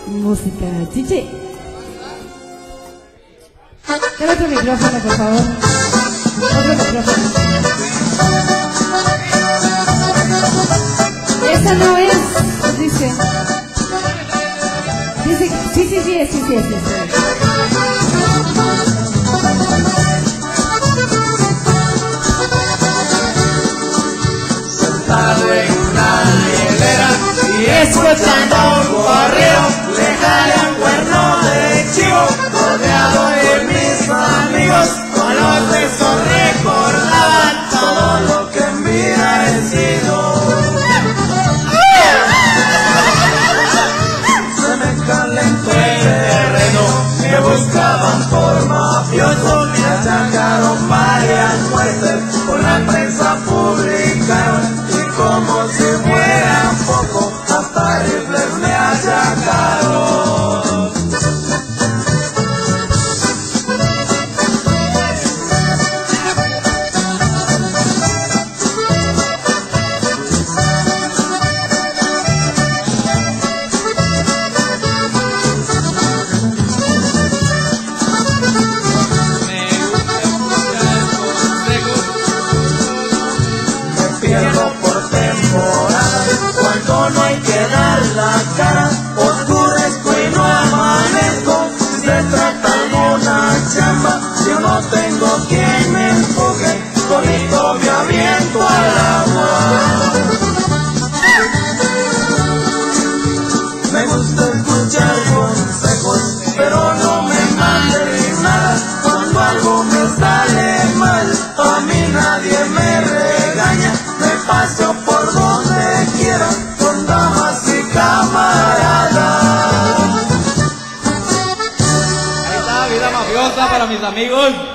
Música, Chichi. Dale otro micrófono, por favor. Otro micrófono. Esa no es, dice. Dice, sí. Sentado en una hielera y escuchando un corrido, le jale un cuerno de chivo, rodeado de mis amigos, con los besos recordaban todo lo que en vida he sido. Se me calentó el terreno, me buscaban por mafioso, me achacaron varias muertes, por la prensa publicaron, y como si fuera poco, hasta rifles me achacaron. Por temporada, cuando no hay que dar la cara, oscurezco y no amanezco. Si se trata de una chamba, yo no tengo quien me empuje, solito me aviento al agua. Me gusta escuchar consejos, pero no me manden nada. Cuando algo me sale mal, a mí nadie me regaña. Paso por donde quiera, con damas y camaradas. Ahí está, vida mafiosa para mis amigos.